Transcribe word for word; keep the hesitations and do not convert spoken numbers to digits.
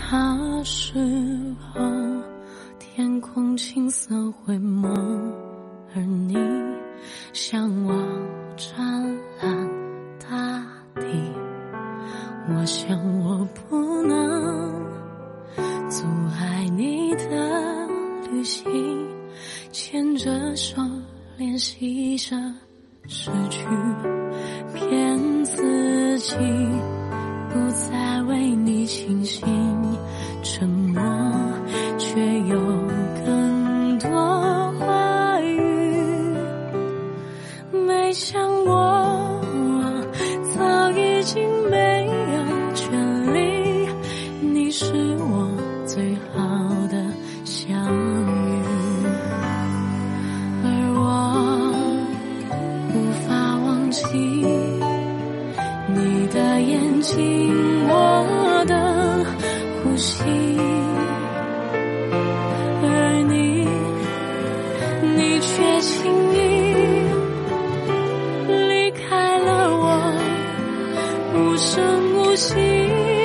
那时候天空青色灰蒙，而你向往湛蓝大地。我想我不能阻碍你的旅行，牵着手练习着失去，骗自己不再为你倾心，沉默却有更多话语。没想我早已经没有权利，你是我最好的相遇，而我无法忘记你的眼睛，我的呼吸，而你你却轻易离开了我，无声无息。